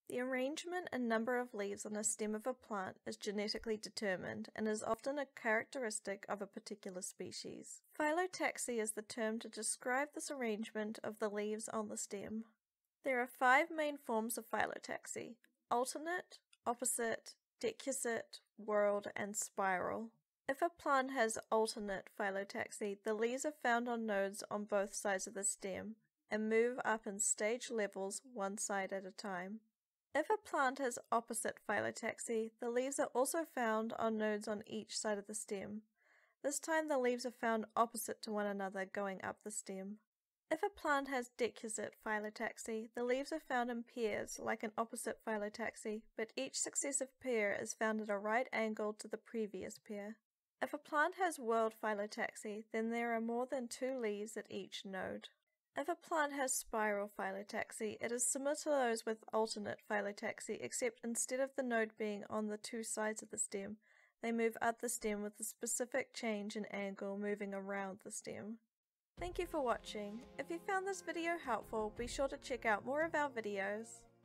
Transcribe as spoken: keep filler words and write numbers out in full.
The arrangement and number of leaves on a stem of a plant is genetically determined and is often a characteristic of a particular species. Phyllotaxy is the term to describe this arrangement of the leaves on the stem. There are five main forms of phyllotaxy: alternate, opposite, decusate, whorled, and spiral. If a plant has alternate phyllotaxy, the leaves are found on nodes on both sides of the stem and move up in stage levels one side at a time. If a plant has opposite phyllotaxy, the leaves are also found on nodes on each side of the stem. This time the leaves are found opposite to one another going up the stem. If a plant has decusate phyllotaxy, the leaves are found in pairs like an opposite phyllotaxy, but each successive pair is found at a right angle to the previous pair. If a plant has whorled phyllotaxy, then there are more than two leaves at each node. If a plant has spiral phyllotaxy, it is similar to those with alternate phyllotaxy, except instead of the node being on the two sides of the stem, they move up the stem with a specific change in angle moving around the stem. Thank you for watching. If you found this video helpful, be sure to check out more of our videos.